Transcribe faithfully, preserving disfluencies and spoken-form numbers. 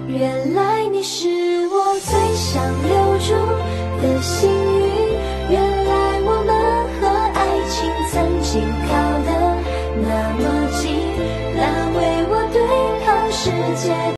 原来你是我最想留住的幸运，原来我们和爱情曾经靠得那么近，那为我对抗世界。